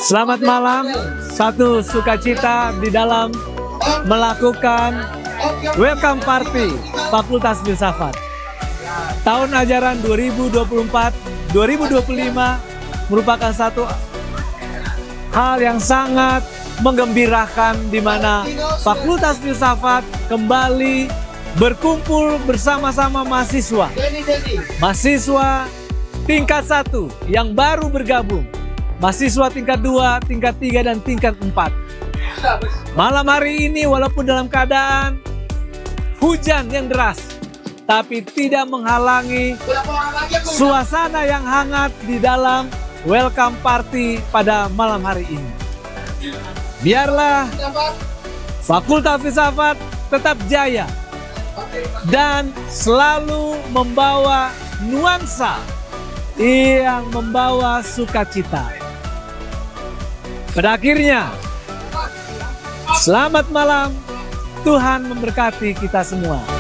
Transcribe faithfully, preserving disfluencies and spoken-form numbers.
Selamat malam, satu sukacita di dalam melakukan welcome party Fakultas Filsafat. Tahun ajaran dua ribu dua puluh empat dua ribu dua puluh lima merupakan satu hal yang sangat menggembirakan di mana Fakultas Filsafat kembali berkumpul bersama-sama mahasiswa. Mahasiswa tingkat satu yang baru bergabung. Mahasiswa tingkat dua, tingkat tiga, dan tingkat empat. Malam hari ini walaupun dalam keadaan hujan yang deras, tapi tidak menghalangi suasana yang hangat di dalam welcome party pada malam hari ini. Biarlah Fakultas Filsafat tetap jaya dan selalu membawa nuansa yang membawa sukacita. Pada akhirnya, selamat malam, Tuhan memberkati kita semua.